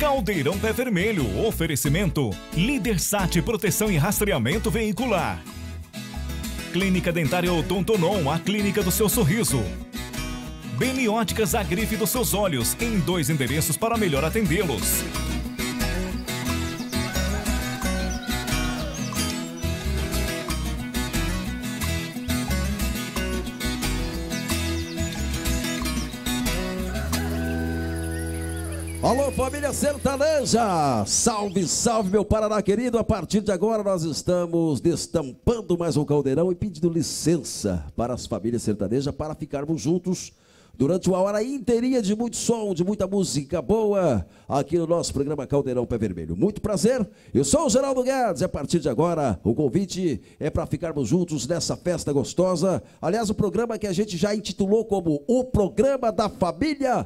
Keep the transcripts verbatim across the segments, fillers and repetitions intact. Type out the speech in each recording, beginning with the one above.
Caldeirão Pé Vermelho, oferecimento Líder Sat Proteção e Rastreamento Veicular. Clínica Dentária Odontonon, a clínica do seu sorriso. Benióticas, a grife dos seus olhos, em dois endereços para melhor atendê-los. Alô, família sertaneja! Salve, salve, meu Paraná querido! A partir de agora nós estamos destampando mais um caldeirão e pedindo licença para as famílias sertanejas para ficarmos juntos durante uma hora inteirinha de muito som, de muita música boa, aqui no nosso programa Caldeirão Pé Vermelho. Muito prazer, eu sou o Geraldo Guedes e a partir de agora o convite é para ficarmos juntos nessa festa gostosa. Aliás, o programa que a gente já intitulou como o Programa da Família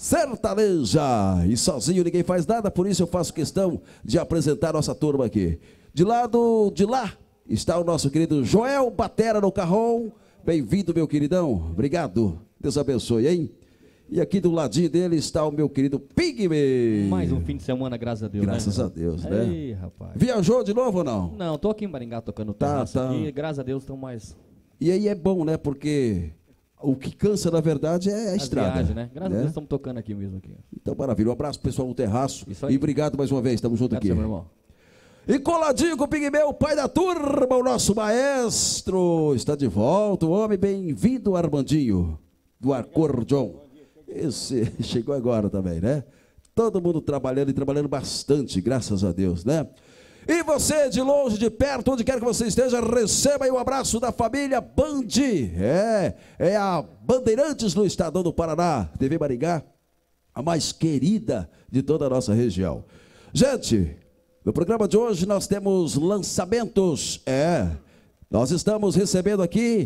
Sertaneja. E sozinho ninguém faz nada, por isso eu faço questão de apresentar nossa turma aqui. De lado de lá está o nosso querido Joel Batera no carrão. Bem-vindo, meu queridão. Obrigado. Deus abençoe, hein? E aqui do ladinho dele está o meu querido Pigme. Mais um fim de semana, graças a Deus. Graças né, a Deus, né? Ei, rapaz. Viajou de novo ou não? Não, tô aqui em Maringá tocando Tá, terraço tá. e graças a Deus estão mais... E aí é bom, né? Porque o que cansa, na verdade, é a As estrada. viagens, né? Graças né? a Deus estamos tocando aqui mesmo. Aqui. Então, maravilha. Um abraço pro pessoal no terraço. Isso aí. E obrigado mais uma vez. Estamos juntos aqui. Meu irmão. E coladinho com o Pigmeu, pai da turma, o nosso maestro. Está de volta, o homem. Bem-vindo, Armandinho, do acordeon. Esse chegou agora também, né? Todo mundo trabalhando e trabalhando bastante, graças a Deus, né? E você, de longe, de perto, onde quer que você esteja, receba aí um abraço da família Band. É, é a Bandeirantes no Estadão do Paraná, T V Maringá, a mais querida de toda a nossa região. Gente, no programa de hoje nós temos lançamentos. É, nós estamos recebendo aqui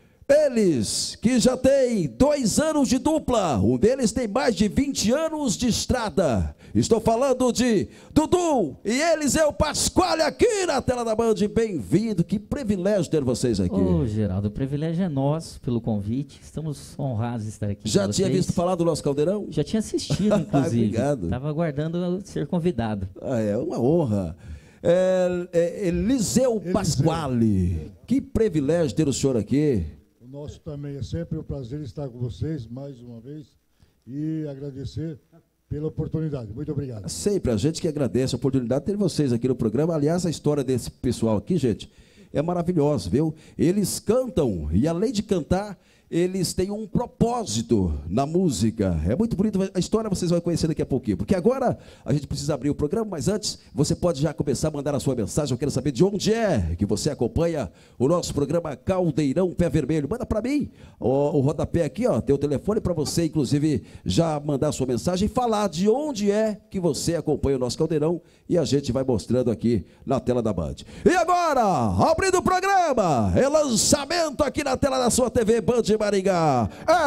eles que já têm dois anos de dupla, um deles tem mais de vinte anos de estrada. Estou falando de Dudu e Eliseu Pasquale aqui na tela da Band. Bem-vindo, que privilégio ter vocês aqui. Ô, Geraldo, o privilégio é nosso pelo convite. Estamos honrados de estar aqui. Já com tinha vocês. visto falar do nosso caldeirão? Já tinha assistido, inclusive. Obrigado. Estava aguardando ser convidado. Ah, é uma honra. É, é, Eliseu, Eliseu Pasquale, que privilégio ter o senhor aqui. O nosso também é sempre um prazer estar com vocês mais uma vez e agradecer pela oportunidade. Muito obrigado. Sempre a gente que agradece a oportunidade de ter vocês aqui no programa. Aliás, a história desse pessoal aqui, gente, é maravilhosa, viu? Eles cantam e além de cantar, eles têm um propósito na música. É muito bonito, a história vocês vão conhecer daqui a pouquinho, porque agora a gente precisa abrir o programa, mas antes você pode já começar a mandar a sua mensagem. Eu quero saber de onde é que você acompanha o nosso programa Caldeirão Pé Vermelho. Manda para mim o, o rodapé aqui, ó, tem o telefone para você, inclusive, já mandar a sua mensagem e falar de onde é que você acompanha o nosso Caldeirão e a gente vai mostrando aqui na tela da Band. E agora, abrindo o programa, é lançamento aqui na tela da sua T V Band Maringá.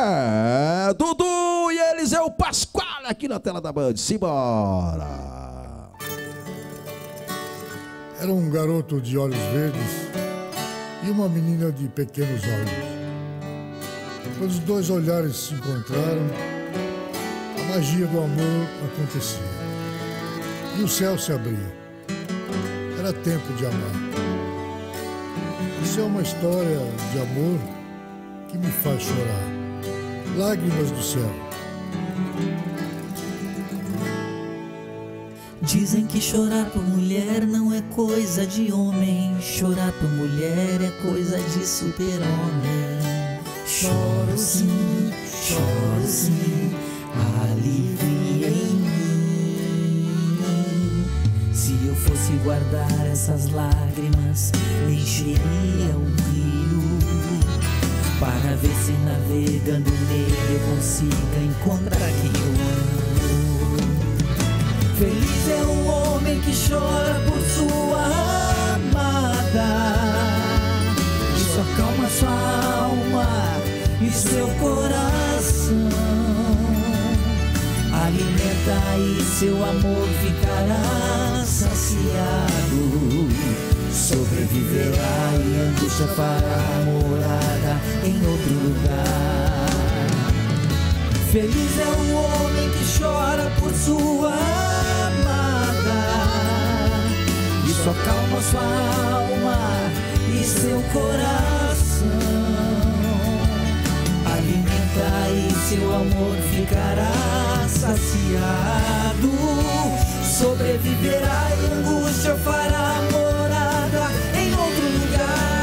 É Dudu e Eliseu Pasquale aqui na tela da Band. Simbora! Era um garoto de olhos verdes e uma menina de pequenos olhos. Quando os dois olhares se encontraram, a magia do amor acontecia. E o céu se abria. Era tempo de amar. Isso é uma história de amor que me faz chorar. Lágrimas do céu. Dizem que chorar por mulher não é coisa de homem. Chorar por mulher é coisa de super-homem. Choro sim, choro sim, alivia em mim. Se eu fosse guardar essas lágrimas, encheria o rio, para ver se navegando nele eu consiga encontrar quem eu amo. Feliz é o homem que chora por sua amada, isso acalma sua alma e seu coração, alimenta e seu amor ficará saciado, sobreviverá e a angústia fará morada em outro lugar. Feliz é o homem que chora por sua sua alma e seu coração. Alimenta e seu amor ficará saciado. Sobreviverá e angústia fará morada em outro lugar.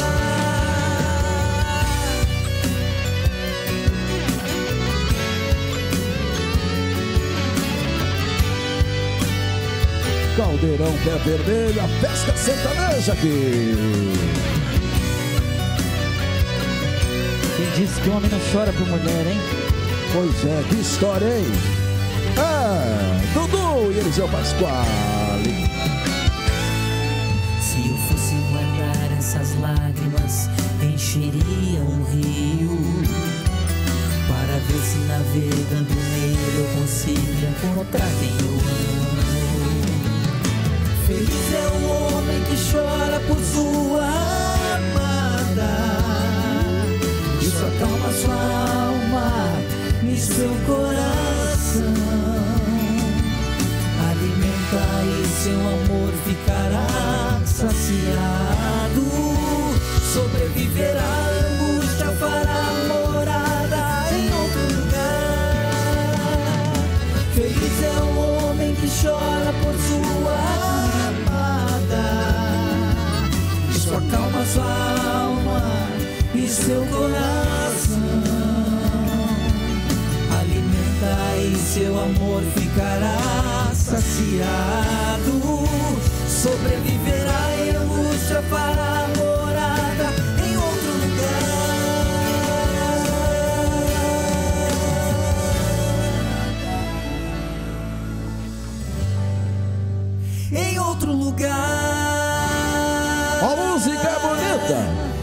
Caldeirão Pé Vermelho, a festa sertaneja aqui. Quem disse que o homem não chora por mulher, hein? Pois é, que história, hein? Ah, Dudu e Eliseu Pasquale. Se eu fosse guardar essas lágrimas, encheria um rio, para ver se navegando nele eu consigo encontrar quem eu amo. Feliz é o homem que chora por sua amada, isso acalma sua alma e seu coração. Alimenta e seu amor ficará saciado. Sobreviverá a angústia, fará morada em outro lugar. Feliz é o homem que chora por sua amada, isso acalma sua alma e seu coração. Alimenta e seu amor ficará saciado. Sobreviverá e angústia fará morada em outro lugar. Em outro lugar. A música é bonita.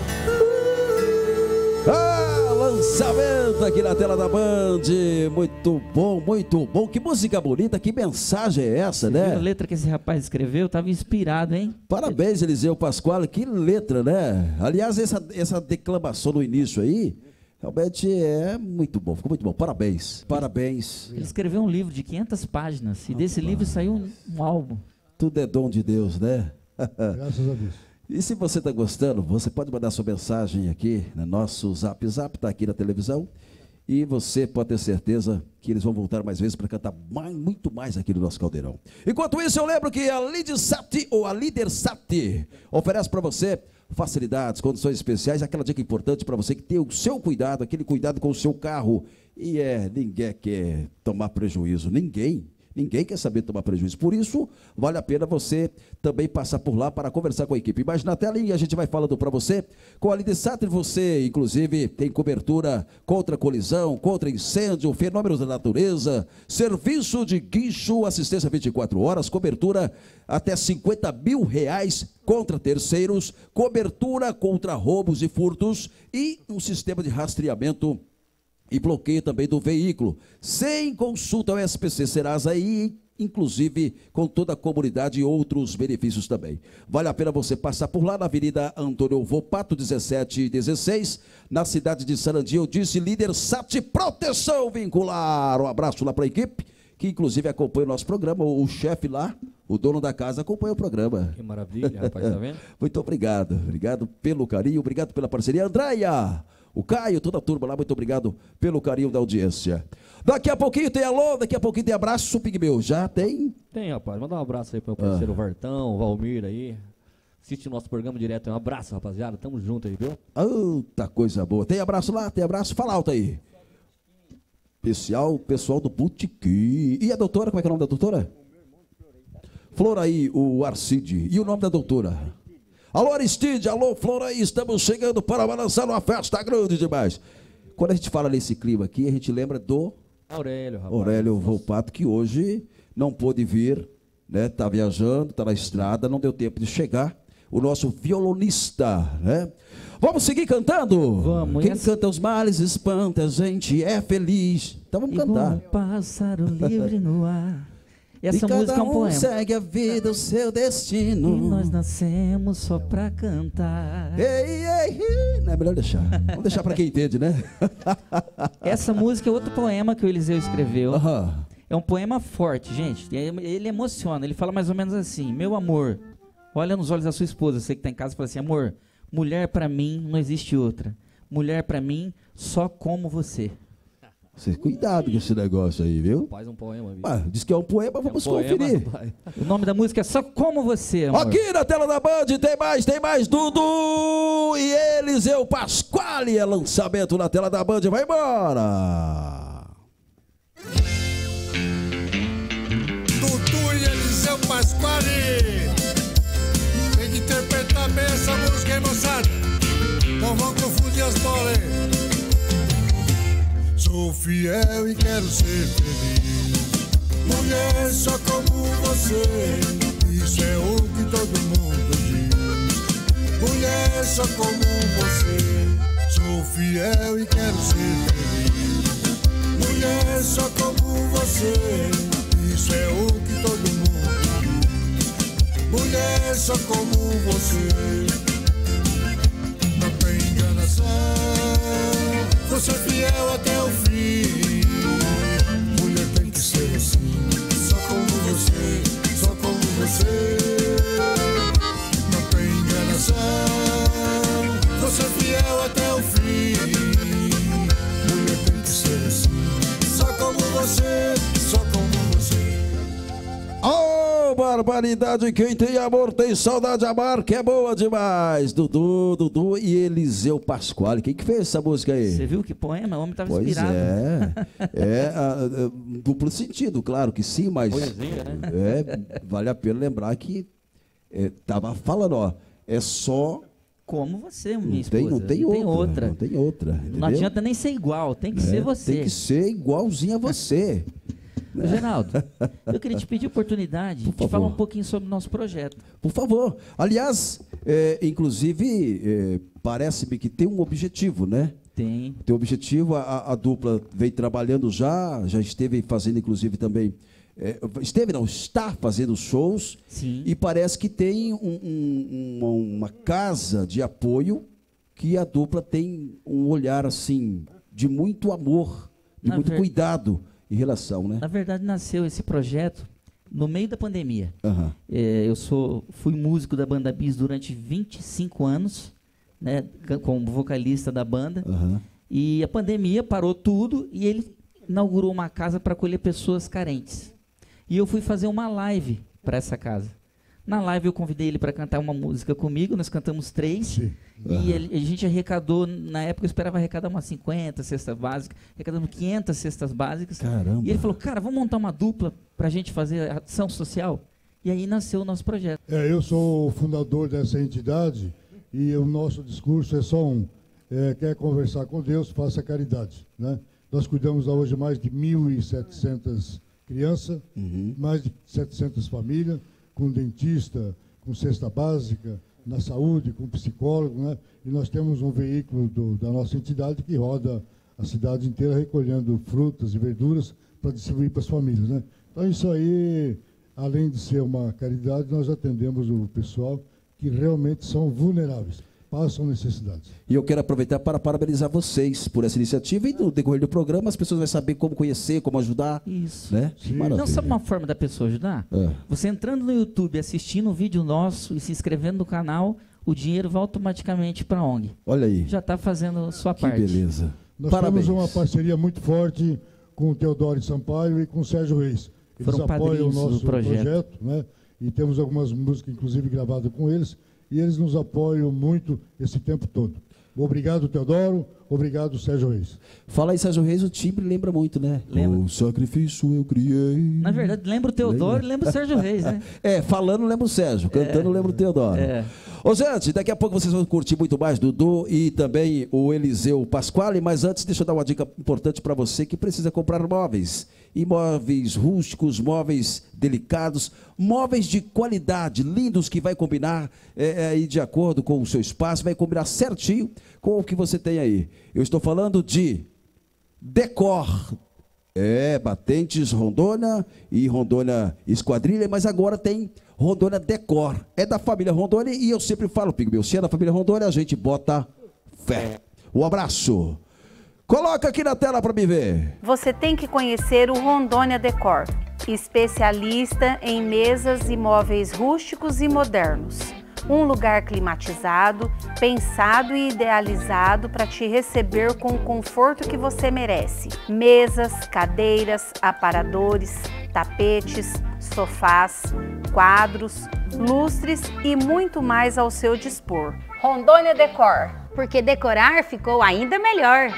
Ah, lançamento aqui na tela da Band. Muito bom, muito bom. Que música bonita, que mensagem é essa, Você viu né? a letra que esse rapaz escreveu? Tava inspirado, hein? Parabéns, Eliseu Pasquale, que letra, né? Aliás, essa, essa declamação no início aí, realmente é muito bom, ficou muito bom. Parabéns, parabéns. Ele escreveu um livro de quinhentas páginas e desse livro saiu um, um álbum. Tudo é dom de Deus, né? Graças a Deus. E se você está gostando, você pode mandar sua mensagem aqui no nosso Zap Zap, está aqui na televisão. E você pode ter certeza que eles vão voltar mais vezes para cantar mais, muito mais aqui no nosso Caldeirão. Enquanto isso, eu lembro que a Lidsat ou a Lidersat oferece para você facilidades, condições especiais, aquela dica importante para você que tem o seu cuidado, aquele cuidado com o seu carro. E é, ninguém quer tomar prejuízo, ninguém. Ninguém quer saber tomar prejuízo. Por isso, vale a pena você também passar por lá para conversar com a equipe. Mas na telinha a gente vai falando para você. Com a Lidsat você, inclusive, tem cobertura contra colisão, contra incêndio, fenômenos da natureza, serviço de guincho, assistência vinte e quatro horas, cobertura até cinquenta mil reais contra terceiros, cobertura contra roubos e furtos e um sistema de rastreamento e bloqueio também do veículo, sem consulta ao S P C Serasa e, inclusive, com toda a comunidade e outros benefícios também. Vale a pena você passar por lá na Avenida Antônio Volpato, dezessete dezesseis, na cidade de Sarandi. Eu disse Lidersat Proteção Vincular. Um abraço lá para a equipe, que inclusive acompanha o nosso programa. O chefe lá, o dono da casa, acompanha o programa. Que maravilha, rapaz, tá vendo? Muito obrigado, obrigado pelo carinho, obrigado pela parceria. Andréia, o Caio, toda a turma lá, muito obrigado pelo carinho da audiência. Daqui a pouquinho tem alô, daqui a pouquinho tem abraço, Pigmeu. Já tem? Tem, rapaz. Manda um abraço aí pro meu parceiro ah. Vartão, Valmir aí. Assiste o nosso programa direto. Um abraço, rapaziada. Tamo junto aí, viu? Eita coisa boa. Tem abraço lá? Tem abraço? Fala alto aí. Especial, pessoal do Boutique. E a doutora, como é que é o nome da doutora? Floraí, o Arcide. E o nome da doutora? Alô, Aristide, alô, Floraí, estamos chegando para balançar uma festa grande demais. Quando a gente fala nesse clima aqui, a gente lembra do Aurélio, rapaz. Aurélio Volpato, que hoje não pôde vir, né? Tá viajando, tá na estrada, não deu tempo de chegar. O nosso violonista, né? Vamos seguir cantando? Vamos. Quem essa... canta os males espanta, a gente é feliz. Então vamos cantar. Um pássaro livre no ar. E essa e cada música é um um poema. segue a vida, o seu destino. E nós nascemos só pra cantar. Ei, ei, ei. Não é melhor deixar. Vamos deixar pra quem entende, né? Essa música é outro poema que o Eliseu escreveu. Uhum. É um poema forte, gente. Ele emociona. Ele fala mais ou menos assim: meu amor, Olha nos olhos da sua esposa, você que está em casa, e fala assim, amor, mulher para mim não existe outra. Mulher para mim só como você. Você, cuidado com esse negócio aí, viu? Faz um poema. Viu? Ah, diz que é um poema, vamos é um poema, conferir. vai. O nome da música é Só Como Você, amor. Aqui na tela da Band tem mais, tem mais Dudu e Eliseu Pasquale. É lançamento na tela da Band, vai embora. Dudu e Eliseu Pasquale. Tem que interpretar bem essa música, hein, moçada? Não vão confundir as bolas, hein? Sou fiel e quero ser feliz. Mulher só como você, isso é o que todo mundo diz. Mulher só como você, sou fiel e quero ser feliz. Mulher só como você, isso é o que todo mundo diz. Mulher só como você, não tem enganação. Você é fiel até o fim. Mulher tem que ser assim, só como você, só como você. Não tem enganação. Você é fiel até o fim. Mulher tem que ser assim, só como você, só como você. Oh, barbaridade, quem tem amor tem saudade, amar que é boa demais. Dudu, Dudu e Eliseu Pasquale. Quem que fez essa música aí? Você viu que poema? O homem estava Pois inspirado. é, é a, a, duplo sentido, claro que sim, mas Poesia, né? é, vale a pena lembrar que é, tava falando, ó, é só, Como você, minha não esposa. tem, não tem, outra, outra. não tem outra, entendeu? Não adianta nem ser igual, tem que É, ser você. Tem que ser igualzinho a você. Ô, Geraldo, eu queria te pedir a oportunidade Por de favor. falar um pouquinho sobre o nosso projeto. Por favor. Aliás, é, inclusive, é, parece-me que tem um objetivo, né? Tem. Tem um objetivo, a, a dupla vem trabalhando já, já esteve fazendo, inclusive, também, é, esteve, não, está fazendo shows, Sim. e parece que tem um- um- uma, uma casa de apoio que a dupla tem um olhar, assim, de muito amor, de Na muito ver- cuidado em relação, né? Na verdade, nasceu esse projeto no meio da pandemia. Aham. É, eu sou, fui músico da banda Bis durante vinte e cinco anos, né, ca- como vocalista da banda. Aham. E a pandemia parou tudo e ele inaugurou uma casa para acolher pessoas carentes. E eu fui fazer uma live para essa casa. Na live eu convidei ele para cantar uma música comigo, nós cantamos três. Sim. E ele- a gente arrecadou, na época eu esperava arrecadar umas cinquenta cestas básicas, arrecadamos quinhentas cestas básicas. Caramba. E ele falou, cara, vamos montar uma dupla para a gente fazer ação social? E aí nasceu o nosso projeto. É, eu sou o fundador dessa entidade e o nosso discurso é só um. É, quer conversar com Deus, faça caridade. Né? Nós cuidamos hoje mais de mil e setecentas crianças, Uhum. mais de setecentas famílias, com dentista, com cesta básica, na saúde, com psicólogo, né? E nós temos um veículo do, da nossa entidade que roda a cidade inteira recolhendo frutas e verduras para distribuir para as famílias, né? Então isso aí, além de ser uma caridade, nós atendemos o pessoal que realmente são vulneráveis, passam necessidades. E eu quero aproveitar para parabenizar vocês por essa iniciativa e no decorrer do programa as pessoas vão saber como conhecer, como ajudar, Isso. né? Sim. Maravilha. Não, sabe uma forma da pessoa ajudar? É. Você entrando no YouTube, assistindo um vídeo nosso e se inscrevendo no canal, o dinheiro vai automaticamente para a O N G. Olha aí, Já está fazendo sua que parte. beleza. Nós Parabéns. temos uma parceria muito forte com o Teodoro Sampaio e com o Sérgio Reis. Eles Foram apoiam o padrinhos do nosso projeto. projeto, né? E temos algumas músicas, inclusive, gravadas com eles, e eles nos apoiam muito esse tempo todo. Obrigado, Teodoro. Obrigado, Sérgio Reis. Fala aí, Sérgio Reis, o timbre lembra muito, né? Lembra. O sacrifício eu criei. Na verdade, lembra o Teodoro e lembra o Sérgio Reis, né? É, falando lembra o Sérgio, cantando lembra o Teodoro. É. Ô, gente, daqui a pouco vocês vão curtir muito mais Dudu e também o Eliseu Pasquale, mas antes deixa eu dar uma dica importante para você que precisa comprar móveis. Imóveis rústicos, móveis delicados, móveis de qualidade, lindos, que vai combinar é, é, aí de acordo com o seu espaço, vai combinar certinho com o que você tem aí. Eu estou falando de Decor. É, Batentes Rondônia e Rondônia Esquadrilha, mas agora tem Rondônia Decor. É da família Rondônia e eu sempre falo, Pigmeu, se é da família Rondônia, a gente bota fé. Um abraço. Coloca aqui na tela para me ver. Você tem que conhecer o Rondônia Decor. especialista em mesas e móveis rústicos e modernos. Um lugar climatizado, pensado e idealizado para te receber com o conforto que você merece. Mesas, cadeiras, aparadores, tapetes, sofás, quadros, lustres e muito mais ao seu dispor. Rondônia Decor, porque decorar ficou ainda melhor.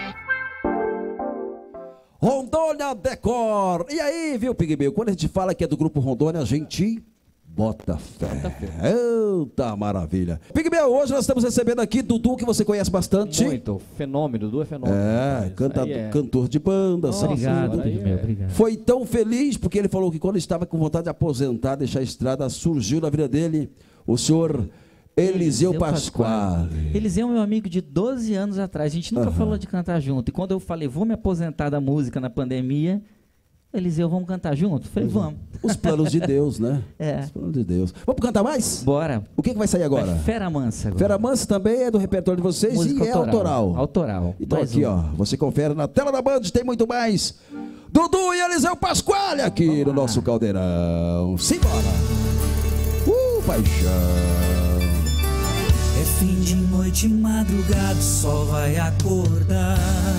Rondônia Decor. E aí, viu, Pigmeu? Quando a gente fala que é do Grupo Rondônia, a gente bota fé. Bota fé. Eita maravilha. Pigmeu, hoje nós estamos recebendo aqui Dudu, que você conhece bastante. Muito. Fenômeno, Dudu é fenômeno. É, canta, é, cantor de banda. Nossa, obrigado, Pigmeu, é. obrigado. Foi tão feliz porque ele falou que quando estava com vontade de aposentar, deixar a estrada, surgiu na vida dele o senhor Eliseu, Eliseu Pasquale. Eliseu é meu amigo de doze anos atrás. A gente nunca uhum. falou de cantar junto. E quando eu falei, vou me aposentar da música na pandemia, Eliseu, vamos cantar junto? Falei, uhum. vamos. Os planos de Deus, né? É. Os planos de Deus. Vamos cantar mais? Bora. O que, que vai sair agora? Vai Fera Mansa agora. Fera Mansa também é do repertório de vocês música e é autoral. Autoral. Então mais aqui, um. ó, você confere na tela da Band, tem muito mais. Dudu e Eliseu Pasquale aqui Vamos no lá. nosso caldeirão. Simbora. Uh, paixão. É fim de noite, madrugada, o sol vai acordar.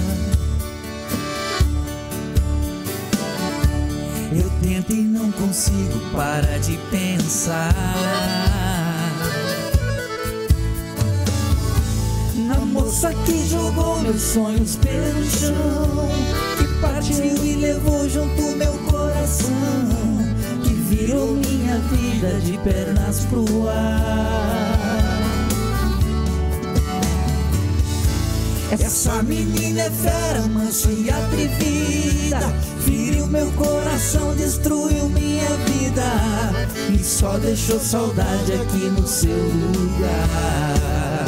Eu tento e não consigo parar de pensar na moça que jogou meus sonhos pelo chão, que partiu e levou junto meu coração, que virou minha vida de pernas pro ar. Essa menina é fera, mansa e atrevida, feriu meu coração, destruiu minha vida e só deixou saudade aqui no seu lugar.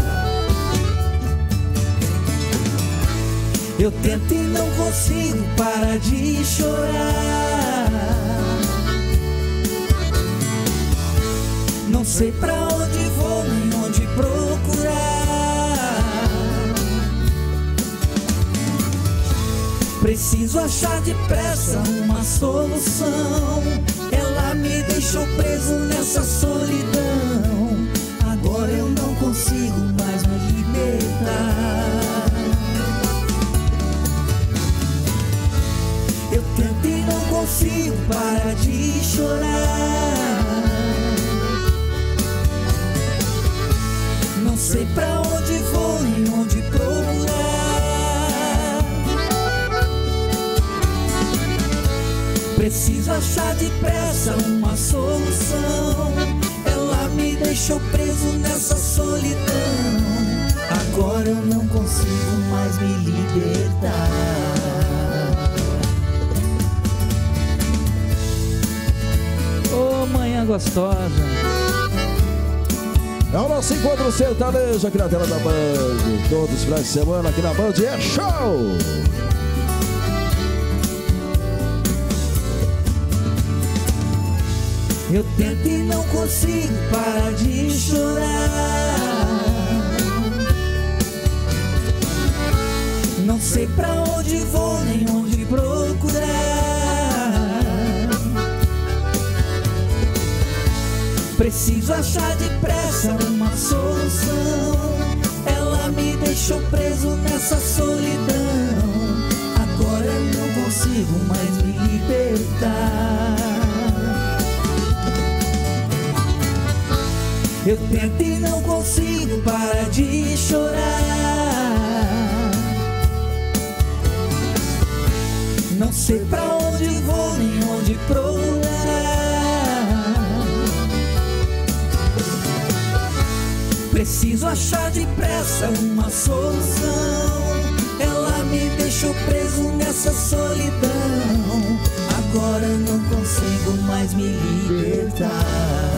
Eu tento e não consigo parar de chorar. Não sei pra onde vou, nem onde procurar. Preciso achar depressa uma solução. Ela me deixou preso nessa solidão. Agora eu não consigo mais me libertar. Eu tento e não consigo parar de chorar. Não sei pra onde vou nem onde procurar. Preciso achar depressa uma solução. Ela me deixou preso nessa solidão. Agora eu não consigo mais me libertar. Ô, oh, manhã gostosa. É o nosso encontro sertanejo aqui na tela da Band. Todos os finais de semana aqui na Band é show! Eu tento e não consigo parar de chorar. Não sei pra onde vou, nem onde procurar. Preciso achar depressa uma solução. Ela me deixou preso nessa solidão. Agora eu não consigo mais me libertar. Eu tento e não consigo parar de chorar. Não sei pra onde vou, nem onde procurar. Preciso achar depressa uma solução. Ela me deixou preso nessa solidão. Agora eu não consigo mais me libertar.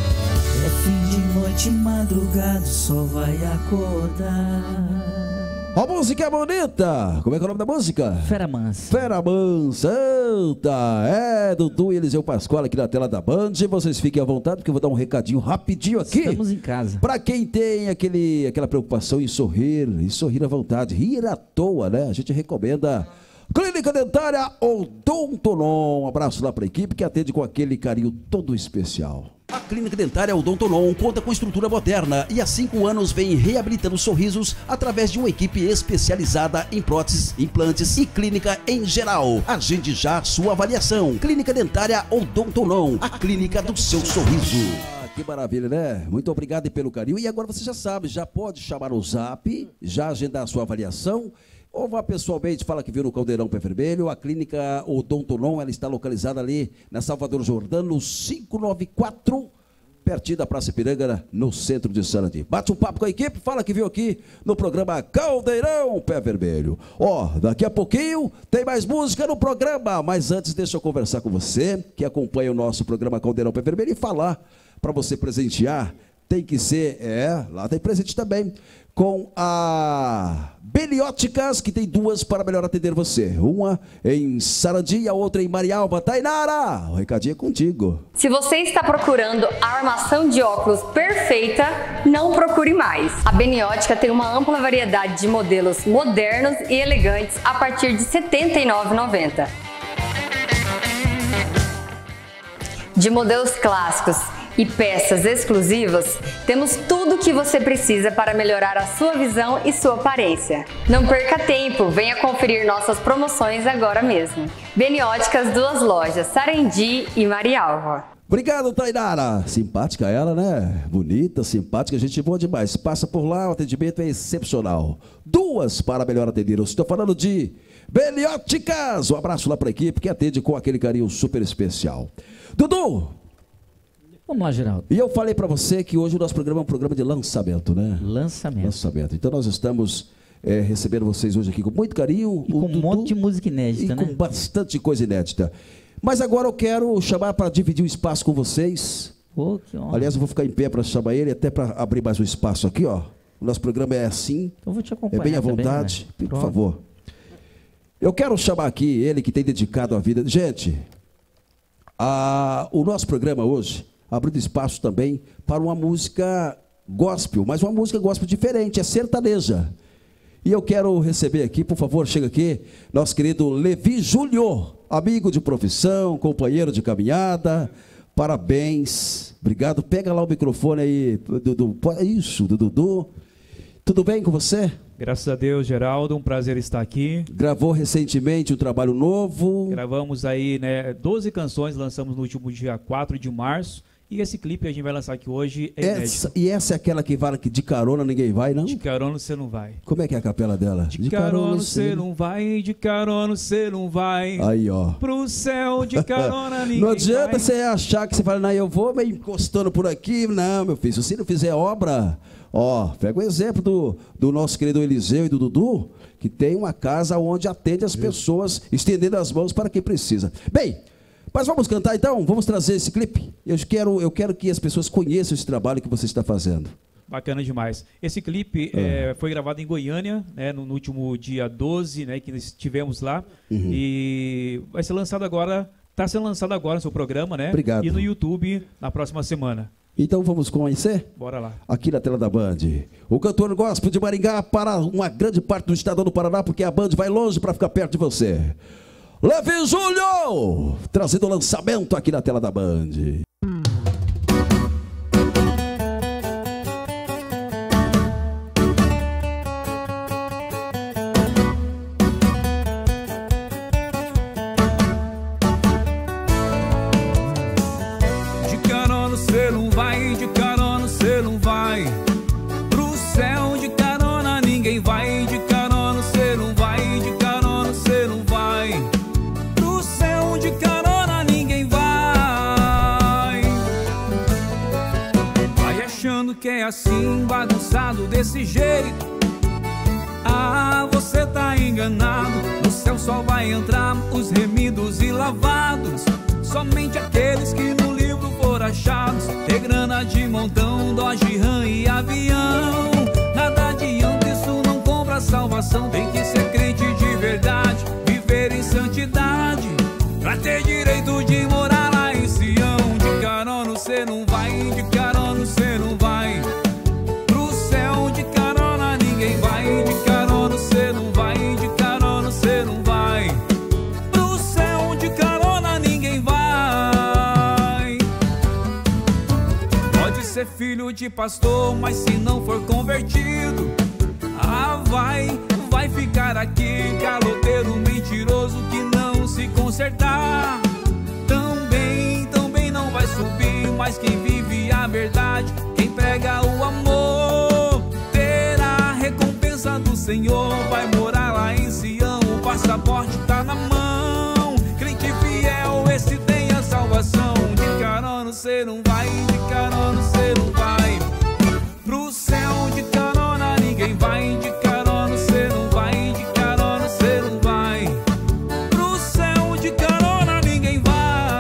De madrugada o sol vai acordar. A música é bonita. Como é que é o nome da música? Fera Mansa. Fera Mansa. É, Dudu e Eliseu Pascoal aqui na tela da Band. Vocês fiquem à vontade, porque eu vou dar um recadinho rapidinho aqui. Estamos em casa. Pra quem tem aquele, aquela preocupação em sorrir, e sorrir à vontade, rir à toa, né? A gente recomenda Clínica Dentária Odontonon. Um abraço lá pra equipe que atende com aquele carinho todo especial. A Clínica Dentária Odontonon conta com estrutura moderna e há cinco anos vem reabilitando sorrisos através de uma equipe especializada em próteses, implantes e clínica em geral. Agende já sua avaliação. Clínica Dentária Odontonon, a clínica do seu sorriso. Ah, que maravilha, né? Muito obrigado pelo carinho. E agora você já sabe, já pode chamar no Zap, já agendar a sua avaliação. Ou vá pessoalmente, fala que viu no Caldeirão Pé Vermelho. A clínica Odontonon, ela está localizada ali na Salvador Jordano, quinhentos e noventa e quatro, pertinho da Praça Ipiranga, no centro de Sarandi. Bate um papo com a equipe, fala que viu aqui no programa Caldeirão Pé Vermelho. Ó, daqui a pouquinho tem mais música no programa, mas antes deixa eu conversar com você, que acompanha o nosso programa Caldeirão Pé Vermelho, e falar para você presentear. Tem que ser, é, lá tem presente também, com a Benióticas, que tem duas para melhor atender você. Uma em Sarandi e a outra em Marialva. Tainara, o recadinho é contigo. Se você está procurando a armação de óculos perfeita, não procure mais. A Beniótica tem uma ampla variedade de modelos modernos e elegantes a partir de setenta e nove reais e noventa centavos. De modelos clássicos e peças exclusivas, temos tudo o que você precisa para melhorar a sua visão e sua aparência. Não perca tempo, venha conferir nossas promoções agora mesmo. Benióticas, duas lojas, Sarandi e Marialva. Obrigado, Tainara. Simpática ela, né? Bonita, simpática, gente boa demais. Passa por lá, o atendimento é excepcional. Duas para melhor atender. Eu estou falando de Benióticas. Um abraço lá para a equipe que atende com aquele carinho super especial. Dudu! Vamos lá, Geraldo. E eu falei para você que hoje o nosso programa é um programa de lançamento, né? Lançamento. Lançamento. Então nós estamos é, recebendo vocês hoje aqui com muito carinho. E com um monte de música inédita, e né? com bastante coisa inédita. Mas agora eu quero chamar para dividir o espaço com vocês. Oh, que honra. Aliás, eu vou ficar em pé para chamar ele, até para abrir mais um espaço aqui, ó. O nosso programa é assim. Eu vou te acompanhar. É bem à também, vontade. né? Por favor. Eu quero chamar aqui ele que tem dedicado a vida. Gente, a, o nosso programa hoje abrindo espaço também para uma música gospel, mas uma música gospel diferente, é sertaneja. E eu quero receber aqui, por favor, chega aqui, nosso querido Levi Júnior, amigo de profissão, companheiro de caminhada, parabéns, obrigado. Pega lá o microfone aí, Dudu. Isso, Dudu. Tudo bem com você? Graças a Deus, Geraldo, um prazer estar aqui. Gravou recentemente um trabalho novo. Gravamos aí, né, doze canções, lançamos no último dia quatro de março. E esse clipe a gente vai lançar aqui hoje é essa, e essa é aquela que fala que de carona ninguém vai, não? De carona você não vai. Como é que é a capela dela? De, de carona você não vai, de carona você não vai. Aí, ó. Pro céu de carona ninguém vai. Não adianta vai. Você achar que você fala, não, eu vou me encostando por aqui. Não, meu filho, se você não fizer obra, ó, pega o exemplo do, do nosso querido Eliseu e do Dudu, que tem uma casa onde atende as pessoas, estendendo as mãos para quem precisa. Bem, mas vamos cantar então? Vamos trazer esse clipe? Eu quero, eu quero que as pessoas conheçam esse trabalho que você está fazendo. Bacana demais. Esse clipe ah. é, foi gravado em Goiânia, né, no, no último dia doze, né, que nós estivemos lá. Uhum. E vai ser lançado agora, está sendo lançado agora no seu programa, né? Obrigado. E no YouTube na próxima semana. Então vamos conhecer? Bora lá. Aqui na tela da Band. O cantor gospel de Maringá para uma grande parte do estado do Paraná, porque a Band vai longe para ficar perto de você. Levi Júnior, trazendo o lançamento aqui na tela da Band. De carona cê não vai, de carona cê não vai. Pro céu de carona ninguém vai, de carona cê não vai, de carona cê não vai. De carona ninguém vai. Vai achando que é assim, bagunçado desse jeito. Ah, você tá enganado. No céu só vai entrar os remidos e lavados. Somente aqueles que no livro foram achados. Ter grana de montão, Dodge, Ram e avião. Nada adianta, isso não compra salvação. Tem que ser crente de verdade, viver em santidade, pra ter direito de morar lá em Sião. De carona cê não vai, de carona cê não vai pro céu. De carona ninguém vai, de carona cê não vai, de carona cê não vai pro céu. De carona ninguém vai. Pode ser filho de pastor, mas se não for convertido, ah, vai, vai ficar aqui, caloteiro mentiroso que não se consertar. Também, também não vai subir, mas quem vive a verdade, quem prega o amor, terá a recompensa do Senhor. Vai morar lá em Sião, o passaporte tá na mão. Crente fiel, esse tem a salvação. De carona cê não vai, de carona cê não vai pro céu. De carona ninguém vai, de carona cê não vai, de carona cê não vai pro céu. De carona ninguém vai.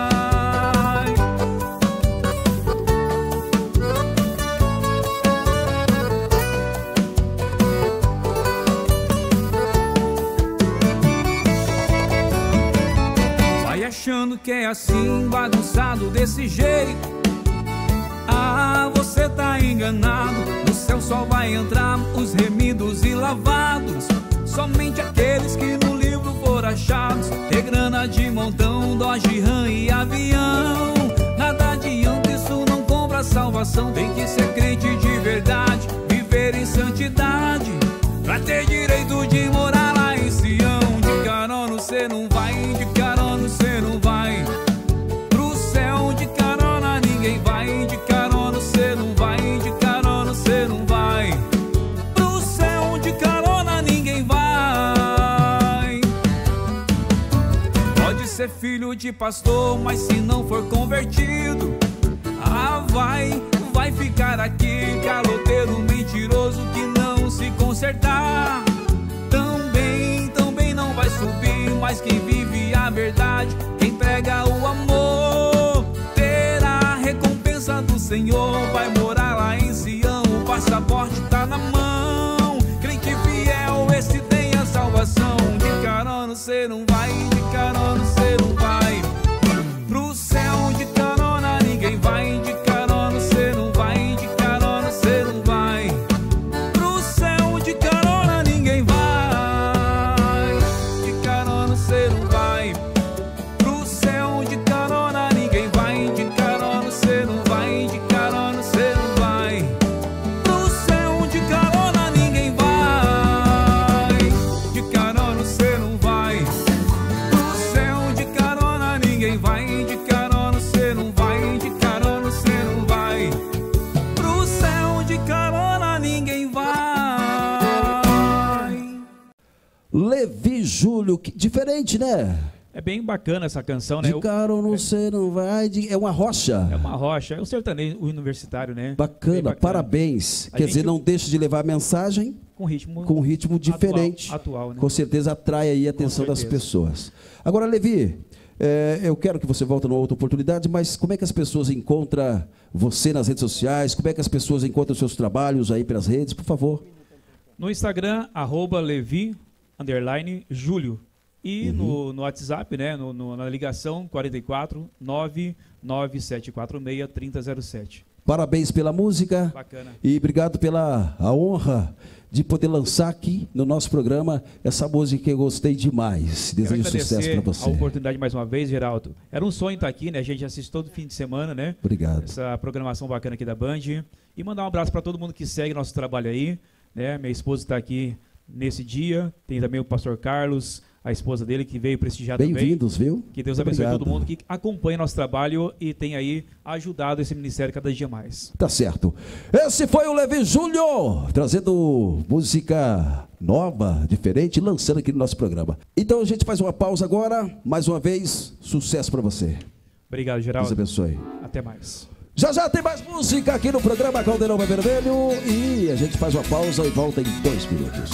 Vai achando que é assim, bagunçado desse jeito, ah, você tá enganado. No céu só vai entrar os remidos e lavados, somente aqueles que no livro foram achados. Ter grana de montão, Dodge, Ram e avião, nada adianta, isso não compra salvação. Tem que ser crente de verdade, viver em santidade, pra ter direito de morar lá em Sião. De carona cê não vai, de carona cê não vai pro céu. De carona ninguém vai, de carona cê não vai, de carona cê não vai pro céu. De carona ninguém vai. Pode ser filho de pastor, mas se não for convertido, ah, vai, vai ficar aqui, caloteiro mentiroso que não se consertar. Também, também não vai subir, mas quem vive a verdade, quem prega o amor, terá a recompensa do Senhor. Vai morar lá em Sião, o passaporte tá na mão. Crente fiel, esse tem a salvação. De carona cê não vai, de carona cê não vai pro céu. De carona ninguém vai, de carona cê não vai, de carona cê não vai pro céu. De carona ninguém vai, de carona cê não vai pro céu. De carona ninguém vai, de carona cê não vai, de carona cê não vai pro céu. De carona ninguém vai, de carona cê não vai pro céu. De carona ninguém vai, de carona cê não vai, de carona cê não vai pro céu. De carona ninguém vai. Levi Júlio, que diferente, né? É bem bacana essa canção, né? De carona você não vai, de... é uma rocha. É uma rocha, é um sertanejo universitário, né? Bacana, Bem parabéns. A Quer gente- dizer, não deixe de levar a mensagem Com ritmo, com um ritmo diferente. Atual, atual, né? Com certeza atrai aí a atenção das certeza. pessoas. Agora, Levi, é, eu quero que você volte numa outra oportunidade, mas como é que as pessoas encontram você nas redes sociais? Como é que as pessoas encontram os seus trabalhos aí pelas redes? Por favor. No Instagram, arroba Levi, underline, Júlio. E no, no WhatsApp, né, no, no- na ligação, quarenta e quatro, nove nove sete quatro seis, três zero zero sete. Parabéns pela música. Bacana. E obrigado pela a honra de poder lançar aqui no nosso programa essa música que eu gostei demais. Quero Desejo sucesso agradecer para você. a oportunidade mais uma vez, Geraldo. Era um sonho estar aqui, né? A gente assiste todo fim de semana, né? Obrigado. Essa programação bacana aqui da Band. E mandar um abraço para todo mundo que segue nosso trabalho aí, né? Minha esposa está aqui nesse dia. Tem também o pastor Carlos, a esposa dele que veio prestigiar também. Bem-vindos, viu? Que Deus Muito abençoe obrigado. todo mundo que acompanha nosso trabalho e tem aí ajudado esse ministério cada dia mais. Tá certo. Esse foi o Levi Júlio, trazendo música nova, diferente, lançando aqui no nosso programa. Então a gente faz uma pausa agora. Mais uma vez, sucesso para você. Obrigado, Geraldo. Deus abençoe. Até mais. Já já tem mais música aqui no programa Caldeirão Vai Vermelho e a gente faz uma pausa e volta em dois minutos.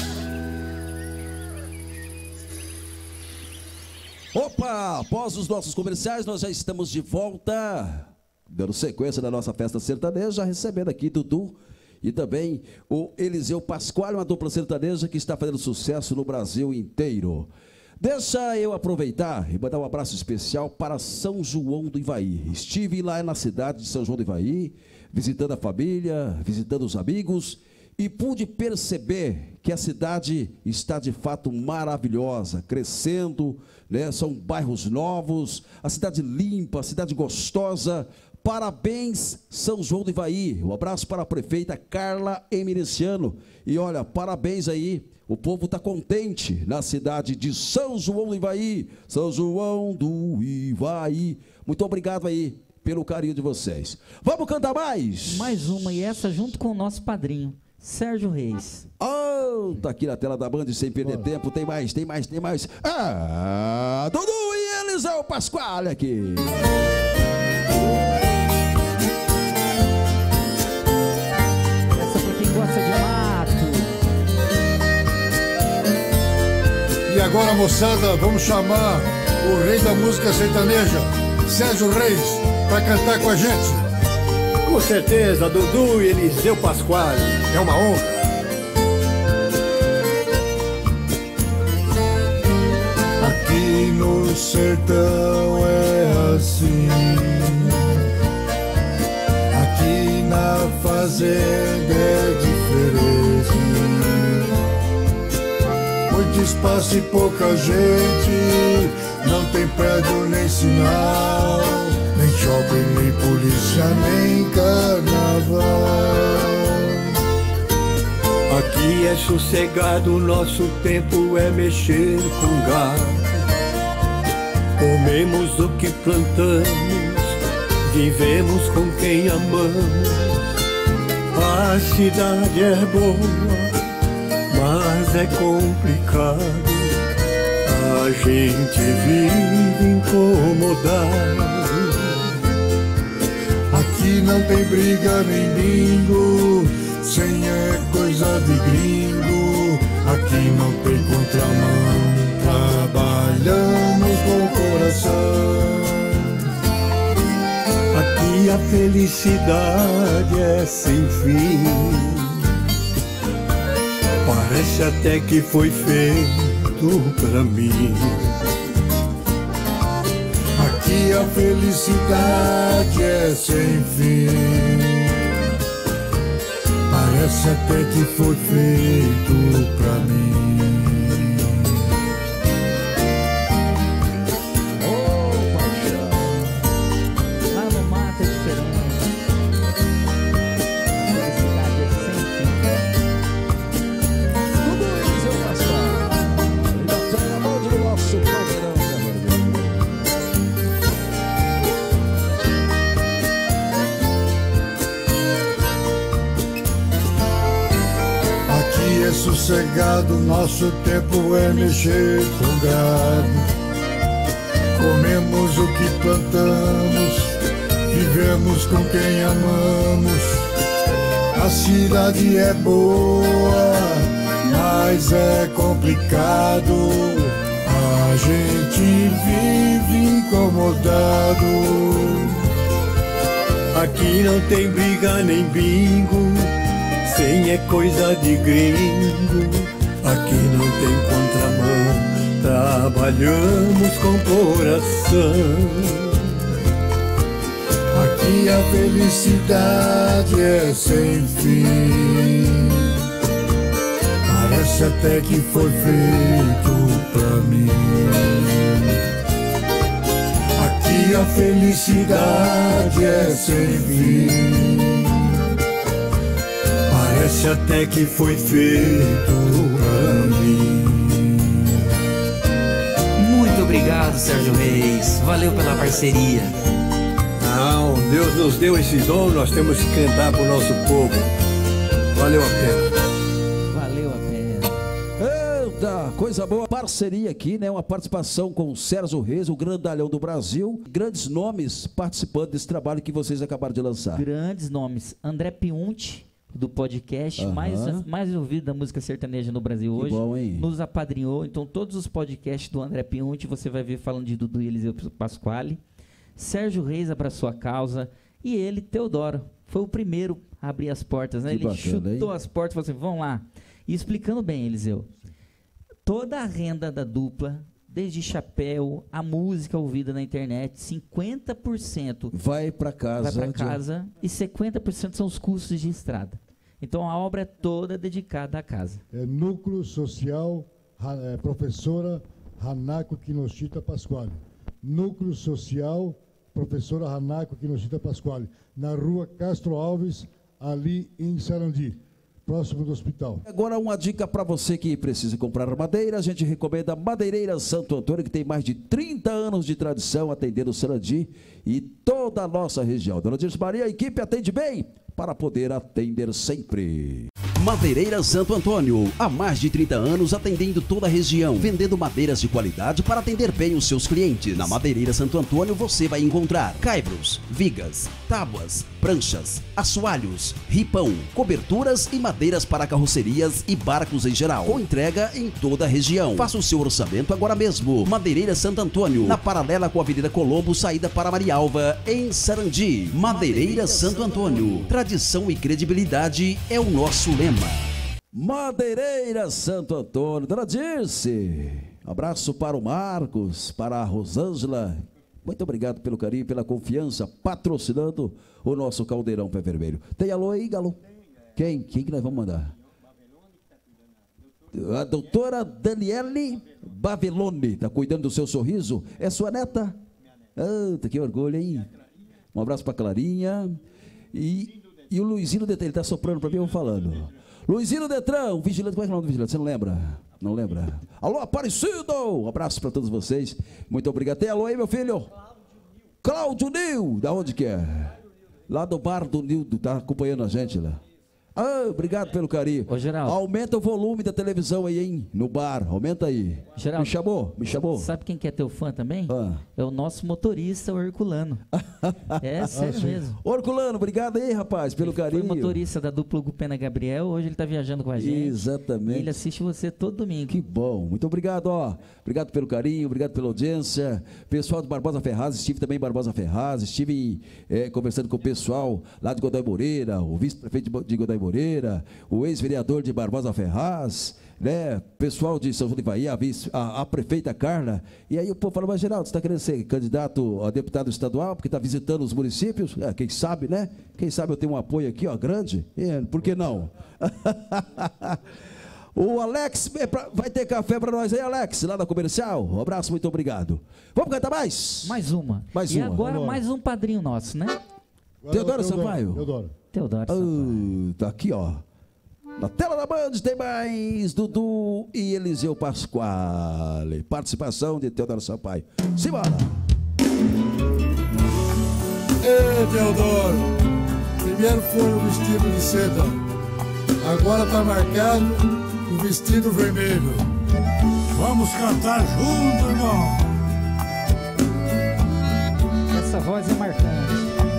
Opa, após os nossos comerciais, nós já estamos de volta, dando sequência na nossa festa sertaneja, recebendo aqui Dudu e também o Eliseu Pascoal, uma dupla sertaneja que está fazendo sucesso no Brasil inteiro. Deixa eu aproveitar e mandar um abraço especial para São João do Ivaí. Estive lá na cidade de São João do Ivaí, visitando a família, visitando os amigos, e pude perceber que a cidade está de fato maravilhosa, crescendo, né? São bairros novos, a cidade limpa, a cidade gostosa. Parabéns, São João do Ivaí. Um abraço para a prefeita Carla Emericiano. E olha, parabéns aí. O povo está contente na cidade de São João do Ivaí. São João do Ivaí. Muito obrigado aí pelo carinho de vocês. Vamos cantar mais? Mais uma, e essa junto com o nosso padrinho, Sérgio Reis. Oh, tá aqui na tela da Band, sem perder Bora. tempo. Tem mais, tem mais, tem mais. Ah, Dudu e Eliseu Pascoal aqui. Essa pra quem gosta de mato. E agora, moçada, vamos chamar o rei da música sertaneja, Sérgio Reis, para cantar com a gente. Com certeza, Dudu e Eliseu Pascoal. É uma honra. Aqui no sertão é assim, aqui na fazenda é diferente. Muito espaço e pouca gente, não tem prédio nem sinal, nem shopping, nem polícia, nem carnaval. Aqui é sossegado, nosso tempo é mexer com gado. Comemos o que plantamos, vivemos com quem amamos. A cidade é boa, mas é complicado. A gente vive incomodado. Aqui não tem briga nem bingo, sem é coisa de gringo. Aqui não tem contramão, trabalhamos com coração. Aqui a felicidade é sem fim, parece até que foi feito pra mim. Aqui a felicidade é sem fim, parece até que foi feito pra mim. Oh, paixão. Lá no mato é diferente. A felicidade é sem fim. Tudo isso eu faço. Ainda tem a mão do nosso programa. Aqui é sossegado, nosso tempo é mexer com gado. Comemos o que plantamos, vivemos com quem amamos. A cidade é boa, mas é complicado. A gente vive incomodado. Aqui não tem briga nem bingo, sem é coisa de gringo. Aqui não tem contramão, trabalhamos com coração. Aqui a felicidade é sem fim, parece até que foi feito pra mim. Aqui a felicidade é sem fim, parece até que foi feito pra mim. Muito obrigado, Sérgio Reis. Valeu pela parceria. Não, Deus nos deu esse dom, nós temos que cantar pro nosso povo. Valeu a pena. Valeu a pena. Eita, coisa boa. Parceria aqui, né? Uma participação com o Sérgio Reis, o grandalhão do Brasil. Grandes nomes participando desse trabalho que vocês acabaram de lançar. Grandes nomes. André Piunti, do podcast, Aham. mais, mais ouvido da música sertaneja no Brasil Que hoje. bom, hein? Nos apadrinhou. Então, todos os podcasts do André Piunti, você vai ver falando de Dudu e Eliseu Pascoal. Sérgio Reis abraçou a causa. E ele, Teodoro, foi o primeiro abrir as portas, né? Que Ele bacana, chutou hein? as portas e falou assim, vamos lá. E explicando bem, Eliseu, toda a renda da dupla, desde chapéu, a música ouvida na internet, cinquenta por cento vai para casa. Vai para casa e cinquenta por cento são os custos de estrada. Então a obra é toda dedicada à casa. É Núcleo Social é, Professora Hanako Kinoshita Pasquale. Núcleo Social Professora Hanako Kinoshita Pasquale, na rua Castro Alves, ali em Sarandi, próximo do hospital. Agora uma dica para você que precisa comprar madeira, a gente recomenda Madeireira Santo Antônio, que tem mais de trinta anos de tradição atendendo o Sarandi e toda a nossa região. Dona Dirce Maria, a equipe atende bem para poder atender sempre. Madeireira Santo Antônio, há mais de trinta anos atendendo toda a região, vendendo madeiras de qualidade para atender bem os seus clientes. Na Madeireira Santo Antônio você vai encontrar caibros, vigas, tábuas, pranchas, assoalhos, ripão, coberturas e madeiras para carrocerias e barcos em geral, com entrega em toda a região. Faça o seu orçamento agora mesmo. Madeireira Santo Antônio, na paralela com a Avenida Colombo, saída para Marialva, em Sarandi. Madeireira Santo Antônio, tradição e credibilidade é o nosso lema. Madeireira Santo Antônio. Dona Dirce, abraço para o Marcos, para a Rosângela. Muito obrigado pelo carinho, pela confiança, patrocinando o nosso Caldeirão Pé Vermelho. Tem alô aí, Galo? Quem? Quem que nós vamos mandar? A doutora Daniele Bavelone, está cuidando do seu sorriso. É sua neta? Ah, que orgulho, hein? Um abraço para Clarinha. E, e o Luizinho Detran, ele está soprando para mim, eu vou falando. Luizinho Detran, o vigilante, como é que é o nome do vigilante? Você não lembra? Não lembra? Alô, Aparecido! Um abraço para todos vocês. Muito obrigado. Tem alô aí, meu filho? Cláudio Nil. Da onde que é? Lá do bar do Nildo, tá acompanhando a gente lá. Ah, obrigado pelo carinho. Ô, Geraldo. Aumenta o volume da televisão aí, hein? No bar, aumenta aí. Geraldo, me chamou? Me chamou? Sabe quem que é teu fã também? Ah. É o nosso motorista, o Herculano. É, sério ah, mesmo. Herculano, obrigado aí, rapaz, pelo ele carinho. Foi motorista da dupla Hugo Pena Gabriel, hoje ele tá viajando com a gente. Exatamente. E ele assiste você todo domingo. Que bom, muito obrigado, ó. Obrigado pelo carinho, obrigado pela audiência. Pessoal de Barbosa Ferraz, estive também em Barbosa Ferraz, estive é, conversando com o pessoal lá de Godoy Moreira, o vice-prefeito de Godoy Moreira, o ex-vereador de Barbosa Ferraz, né, pessoal de São João de Bahia, a, vice, a, a prefeita Carla. E aí o povo falou, mas Geraldo, você está querendo ser candidato a deputado estadual, porque está visitando os municípios? É, quem sabe, né? Quem sabe eu tenho um apoio aqui, ó, grande? É, por que não? O Alex, vai ter café para nós aí, Alex, lá da Comercial. Um abraço, muito obrigado. Vamos cantar mais? Mais uma. Mais e uma. agora mais um padrinho nosso, né? Teodoro Sampaio. Teodoro. Teodoro Sampaio. Oh, tá aqui, ó. Na tela da Band tem mais Dudu e Eliseu Pasquale. Participação de Teodoro Sampaio. Simbora! Ei, Teodoro! Primeiro foi o vestido de seda. Agora tá marcado o vestido vermelho. Vamos cantar junto, irmão! Essa voz é marcante.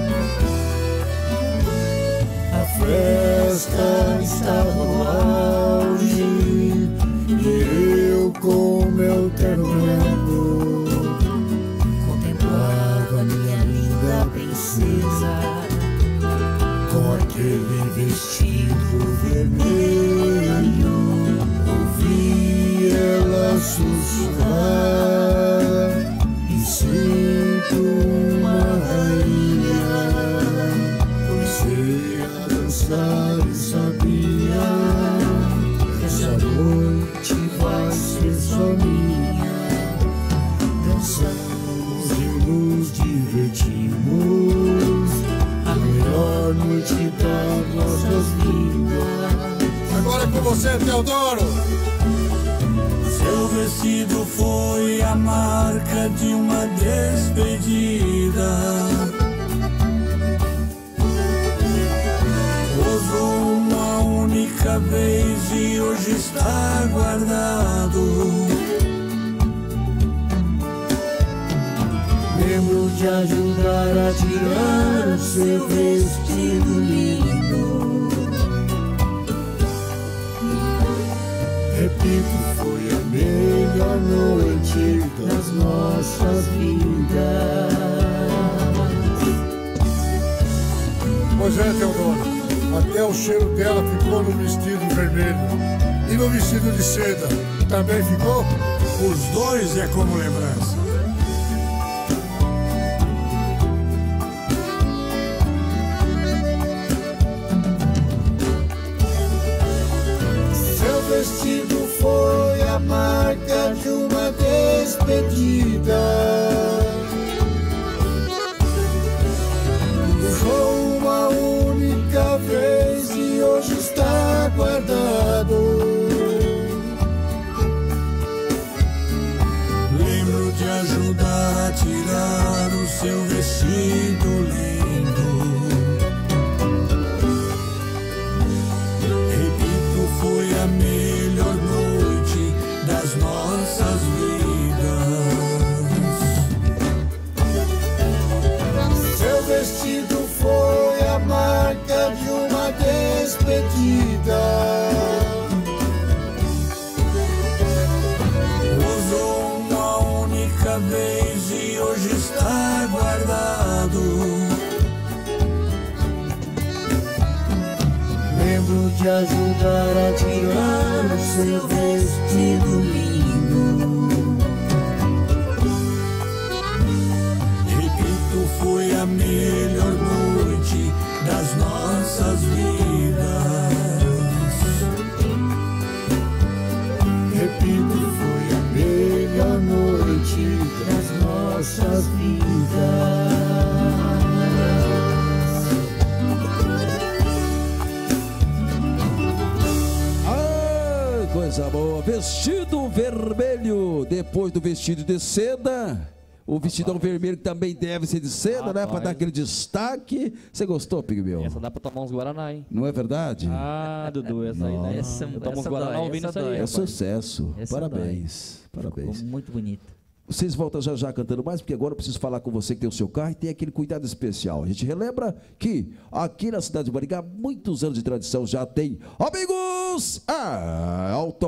A festa está no auge e eu com meu terno branco contemplava minha linda princesa com aquele vestido vermelho. Ouvi ela sussurrar e sinto uma rainha. Comecei a dançar e sabia que essa noite vai ser só minha. Dançamos e nos divertimos, a melhor noite das nossas vidas. Agora é com você, Teodoro! Seu vestido foi a marca de uma despedida. Usou uma única vez e hoje está guardado. Lembro de ajudar a tirar o seu vestido lindo. Repito, foi a melhor noite das nossas vidas. Pois é, Teodoro. Até o cheiro dela ficou no vestido vermelho. E no vestido de seda também ficou? Os dois é como lembrança. Seu vestido foi a marca de uma despedida. Usou uma única vez e hoje está guardado. Lembro de ajudar a tirar o seu vestido lindo. Repito, foi a melhor noite das nossas vidas. Seu vestido foi a marca de uma despedida. Usou uma única vez e hoje está guardado. Lembro de ajudar a tirar o seu vestido lindo. Repito, foi a melhor noite das nossas vidas. Repito, foi a melhor noite das nossas vidas. Ah, coisa boa. Vestido vermelho. Depois do vestido de seda, o vestidão vermelho que também deve ser de seda, Ah, né? Para vai. dar aquele destaque. Você gostou, Pigmeu? Essa dá pra tomar uns Guaraná, hein? Não é verdade? Ah, Dudu, essa aí, né? Essa- Eu tomo uns essa Guaraná dói, ouvindo essa isso aí, dói. É rapaz. sucesso. Essa Parabéns. Parabéns. Ficou muito bonito. Vocês voltam já já cantando mais, porque agora eu preciso falar com você que tem o seu carro e tem aquele cuidado especial. A gente relembra que aqui na cidade de Maringá, muitos anos de tradição já tem, amigos, a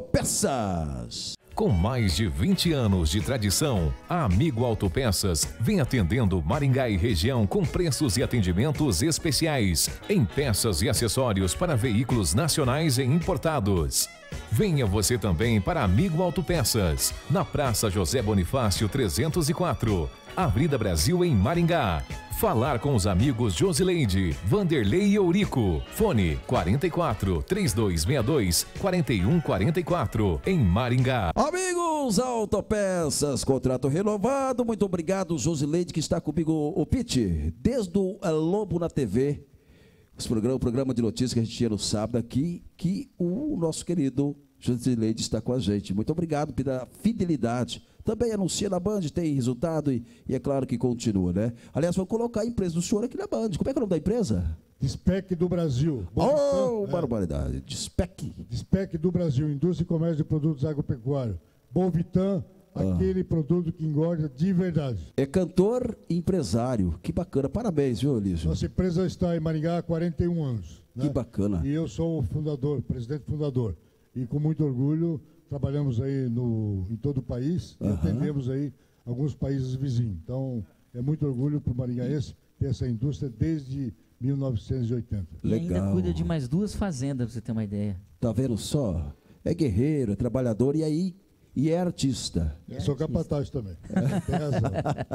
Autopeças. Com mais de vinte anos de tradição, a Amigo Autopeças vem atendendo Maringá e região com preços e atendimentos especiais em peças e acessórios para veículos nacionais e importados. Venha você também para Amigo Autopeças, na Praça José Bonifácio trezentos e quatro, Avenida Brasil, em Maringá. Falar com os amigos Josileide, Vanderlei e Eurico. Fone quarenta e quatro, trinta e dois sessenta e dois, quarenta e um quarenta e quatro, em Maringá. Amigos Autopeças, contrato renovado. Muito obrigado, Josileide, que está comigo, o Pete, desde o eh, Lobo na T V. Os programa, o programa de notícias que a gente tinha no sábado aqui, que o nosso querido Josileide está com a gente. Muito obrigado pela fidelidade. Também anuncia na Band, tem resultado e, e é claro que continua, né? Aliás, vou colocar a empresa do senhor aqui na Band. Como é que é o nome da empresa? Despec do Brasil. Oh, barbaridade. Despec. Despec do Brasil, Indústria e Comércio de Produtos Agropecuários. Bonvitan, Ah. aquele produto que engorda de verdade. É cantor e empresário. Que bacana. Parabéns, viu, Elísio? Nossa empresa está em Maringá há quarenta e um anos. Né? Que bacana. E eu sou o fundador, presidente fundador. E com muito orgulho trabalhamos aí no, em todo o país e Aham. atendemos aí alguns países vizinhos. Então, é muito orgulho para o maringaense ter essa indústria desde mil novecentos e oitenta. E ainda Legal. cuida de mais duas fazendas, pra você ter uma ideia. Tá vendo só? É guerreiro, é trabalhador e aí e é artista. Eu sou capataz também. Tem razão.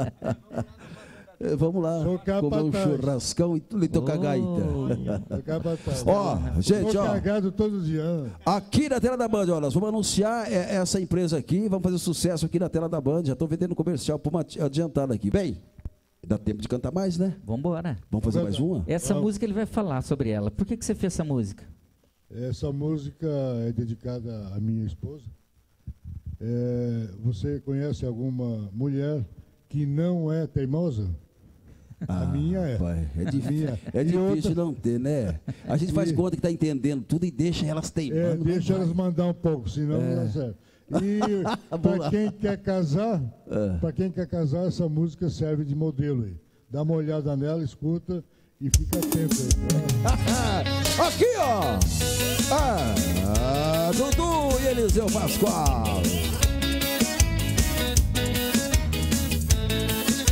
É, vamos lá, Sou comer um capataz. churrascão e lhe tocar Oh. gaita. Sou capataz. Ó, gente, Sou ó. carregado todo dia. Aqui na tela da Band, ó, nós vamos anunciar é, essa empresa aqui, vamos fazer sucesso aqui na tela da Band. Já estou vendendo comercial por uma adiantada aqui. Bem, dá tempo de cantar mais, né? Vambora. Vamos fazer mais uma? Essa Vamos. música ele vai falar sobre ela. Por que, que você fez essa música? Essa música é dedicada à minha esposa. É, você conhece alguma mulher que não é teimosa? Ah, a minha é. Pai, é difícil, Minha. é E difícil outra- não ter, né? A gente faz E- conta que está entendendo tudo e deixa elas É, teimando. deixa vai. elas mandar um pouco, senão não dá certo. E Vamos lá. para quem quer casar, É. para quem quer casar, essa música serve de modelo aí. Dá uma olhada nela, escuta e fica atento aí. Aqui, ó! Ah, Dudu e Eliseu Pascoal.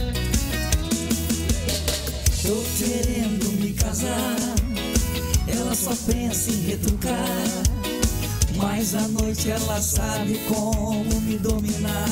Tô querendo me casar, ela só pensa em retrucar, mas à noite ela sabe como me dominar.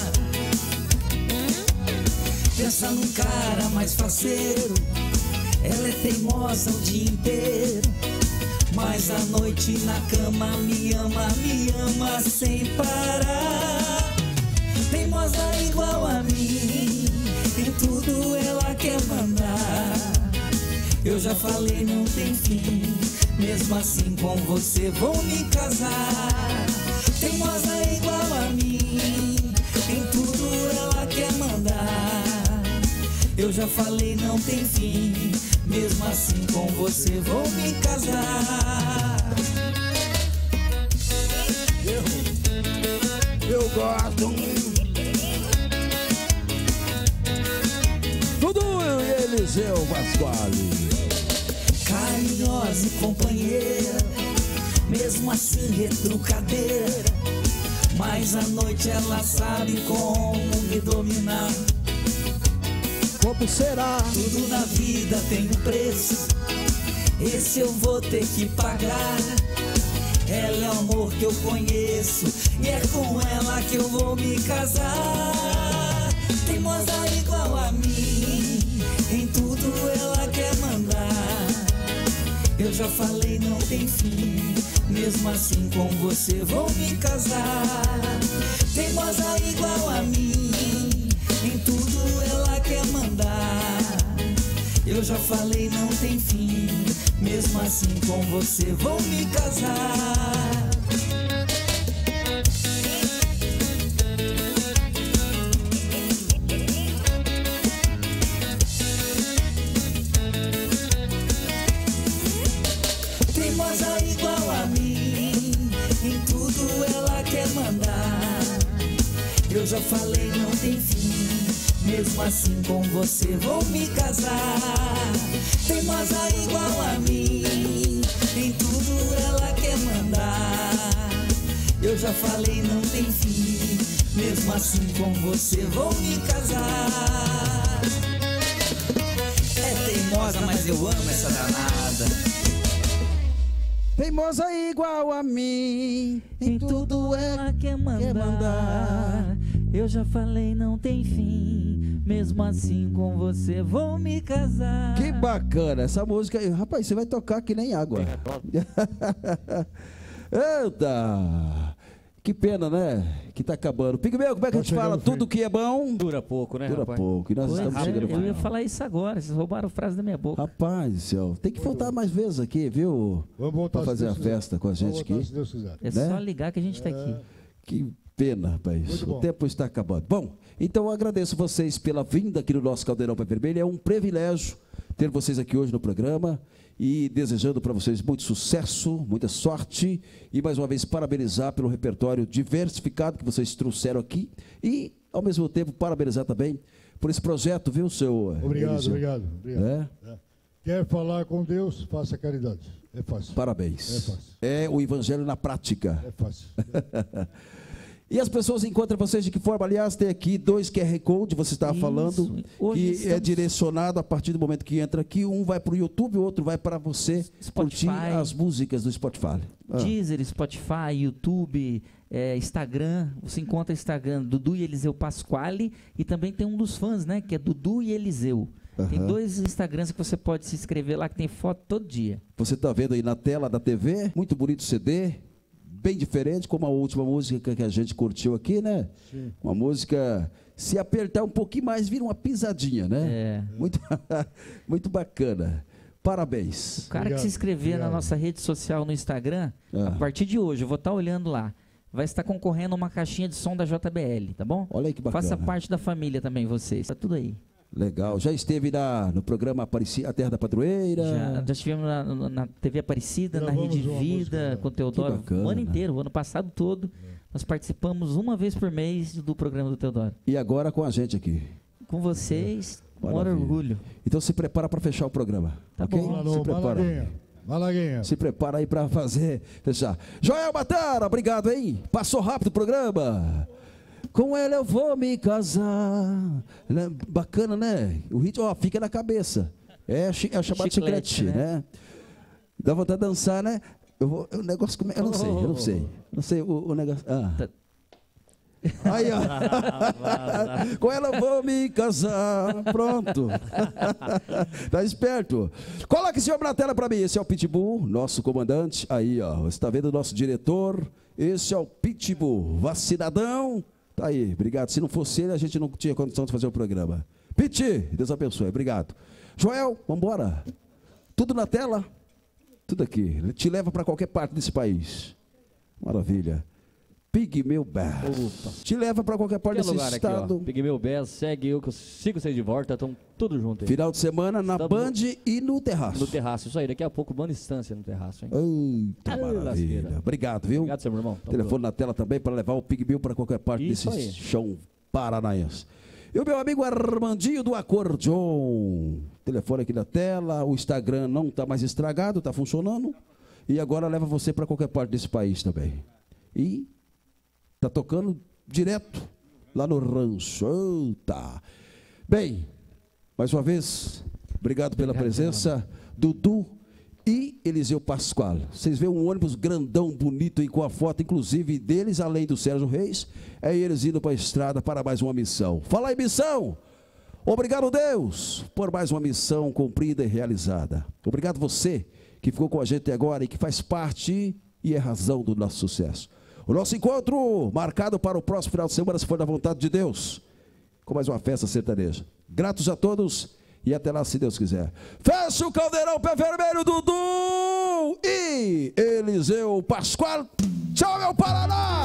Pensa num cara mais faceiro, ela é teimosa o dia inteiro, mas à noite na cama me ama, me ama sem parar. Teimosa igual a mim, em tudo ela quer mandar. Eu já falei não tem fim, mesmo assim com você vou me casar. Teimosa igual a mim, em tudo ela quer mandar. Eu já falei não tem fim, mesmo assim com você vou me casar. Eu, eu gosto. Dudu e Eliseu Pasquale. Carinhosa e companheira, mesmo assim retrucadeira, mas à noite ela sabe como me dominar. Como será? Tudo na vida tem um preço, esse eu vou ter que pagar. Ela é o amor que eu conheço e é com ela que eu vou me casar. Teimosa igual a mim, em tudo ela quer mandar. Eu já falei não tem fim, mesmo assim com você vou me casar. Teimosa igual a mim, em tudo ela quer mandar. Eu já falei não tem fim, mesmo assim com você vou me casar. Teimosa igual a mim, em tudo ela quer mandar. Eu já falei não tem fim, mesmo assim com você vou me casar. Teimosa igual a mim, em tudo ela quer mandar. Eu já falei não tem fim, mesmo assim com você vou me casar. É teimosa, mas eu amo essa danada. Teimosa igual a mim, em tudo ela quer mandar. quer mandar. Eu já falei não tem fim, mesmo assim com você vou me casar. Que bacana essa música aí. Rapaz, você vai tocar que nem água. Eita! Que pena, né? Que tá acabando. Pigmeu, como é que a gente fala? Tudo que é bom dura pouco, né, Dura rapaz? pouco. E nós Pois estamos é, chegando. eu ia falar isso agora, vocês roubaram a frase da minha boca. Rapaz do céu, tem que voltar mais vezes aqui, viu? Vamos voltar, pra fazer se a Deus quiser. festa com a gente Vamos voltar, aqui. se Deus quiser. É Né? só ligar que a gente tá aqui. Que pena, rapaz. Muito O bom. tempo está acabando. Bom, então eu agradeço vocês pela vinda aqui no nosso Caldeirão Pé Vermelho. É um privilégio ter vocês aqui hoje no programa e desejando para vocês muito sucesso, muita sorte e mais uma vez parabenizar pelo repertório diversificado que vocês trouxeram aqui e ao mesmo tempo parabenizar também por esse projeto, viu, seu Obrigado, Eliseu? obrigado. obrigado. É? É. Quer falar com Deus, faça caridade. É fácil. Parabéns. É fácil. É o evangelho na prática. É fácil. E as pessoas encontram vocês de que forma? Aliás, tem aqui dois Q R Code, você estava Isso. falando, Hoje que estamos- é direcionado a partir do momento que entra aqui. Um vai para o YouTube, o outro vai para você Spotify. curtir as músicas do Spotify. Ah. Deezer, Spotify, YouTube, é, Instagram. Você encontra Instagram Dudu e Eliseu Pasquale e também tem um dos fãs, né? Que é Dudu e Eliseu. Tem Aham. dois Instagrams que você pode se inscrever lá que tem foto todo dia. Você está vendo aí na tela da T V, muito bonito C D, bem diferente, como a última música que a gente curtiu aqui, né? Sim. Uma música, se apertar um pouquinho mais, vira uma pisadinha, né? É. Muito, muito bacana. Parabéns. O cara que se inscrever na nossa rede social no Instagram, Ah. a partir de hoje, eu vou estar olhando lá, vai estar concorrendo a uma caixinha de som da J B L, tá bom? Olha aí que bacana. Faça parte da família também, vocês. Tá tudo aí. Legal. Já esteve na, no programa Aparecida, A Terra da Padroeira? Já, já estivemos na, na- na T V Aparecida, na Gravamos Rede uma Vida, música, com o Teodoro, Que bacana. o ano inteiro, o ano passado todo. Nós participamos uma vez por mês do programa do Teodoro. E agora com a gente aqui. Com vocês, um Maravilha. orgulho. Então se prepara para fechar o programa. Tá ok? bom. Se prepara. Malaguinha. Malaguinha. Se prepara aí para fazer, fechar. Joel Batara, obrigado, hein? Passou rápido o programa. Com ela eu vou me casar. Né? Bacana, né? O ritmo, ó, fica na cabeça. É, chi- é chamado Chiclete, chiclete, né? né? Dá vontade de dançar, né? Eu vou, o negócio como é? Eu não sei, eu não sei. Não sei o, o negócio. Ah. Aí, ó. Com ela vou me casar. Pronto. Tá esperto. Coloque esse homem na tela pra mim. Esse é o Pitbull, nosso comandante. Aí, ó. Você tá vendo o nosso diretor? Esse é o Pitbull. Vacinadão. Tá aí. Obrigado. Se não fosse ele, a gente não tinha condição de fazer o programa. Piti, Deus abençoe. Obrigado. Joel, vambora. Tudo na tela? Tudo aqui. Ele te leva para qualquer parte desse país. Maravilha. Pigmeu Bass. Te leva para qualquer parte desse lugar estado. Aqui, Pigmeu Bass, segue eu que eu sigo vocês de volta, estão tudo junto aí. Final de semana na Estamos Band e no Terraço. No Terraço, isso aí. Daqui a pouco, Band Instância no Terraço, hein? Eita, Ai, maravilha. lasqueira. Obrigado, viu? Obrigado, seu irmão. Tamo Telefone junto. na tela também para levar o Pigmeu para qualquer parte Isso desse aí. chão paranaense. E o meu amigo Armandinho do Acordeon. Telefone aqui na tela. O Instagram não está mais estragado, está funcionando. E agora leva você para qualquer parte desse país também. E tá tocando direto lá no rancho. Eita. Bem, mais uma vez, obrigado pela Obrigado, presença, Dudu e Eliseu Pascoal. Vocês veem um ônibus grandão, bonito e com a foto, inclusive, deles, além do Sérgio Reis, é eles indo para a estrada para mais uma missão. Fala aí, missão! Obrigado, Deus, por mais uma missão cumprida e realizada. Obrigado você que ficou com a gente agora e que faz parte e é razão do nosso sucesso. O nosso encontro marcado para o próximo final de semana, se for da vontade de Deus, com mais uma festa sertaneja. Gratos a todos e até lá, se Deus quiser. Fecha o caldeirão, pé vermelho, Dudu e Eliseu Pascoal. Tchau, meu Paraná!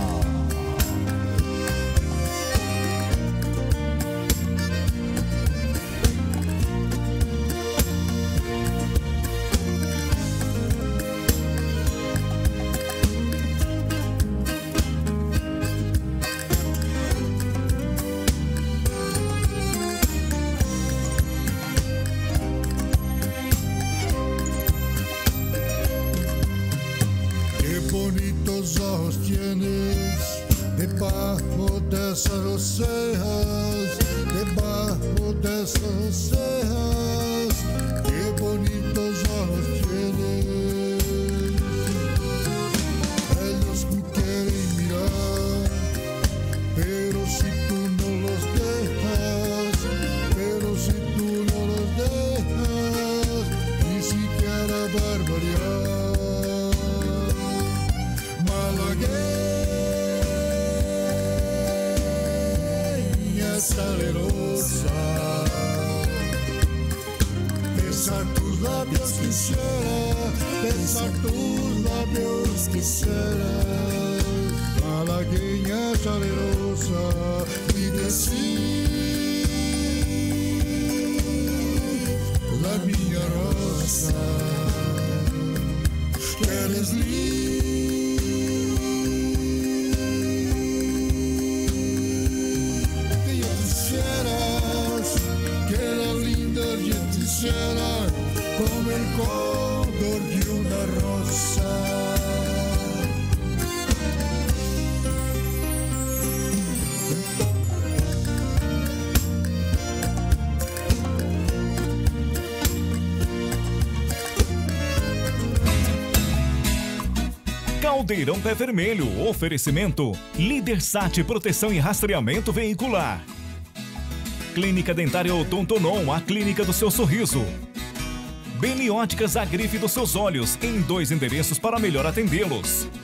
Bonitos ojos tienes debajo de esas cejas, debajo de esas cejas. Qué bonitos ojos tienes. Ellos me quieren mirar, pero si tú no los dejas, pero si tú no los dejas, ni siquiera barbaridad. Malagueña salerosa, besar tus labios quisiera, besar tus labios quisiera. Malagueña salerosa y decir la niña rosa que eres linda. Como el cóndor de una rosa. Caldeirão Pé Vermelho, oferecimento Líder Sat, proteção e rastreamento veicular. Clínica Dentária Odontonon, a clínica do seu sorriso. Benióticas, a grife dos seus olhos, em dois endereços para melhor atendê-los.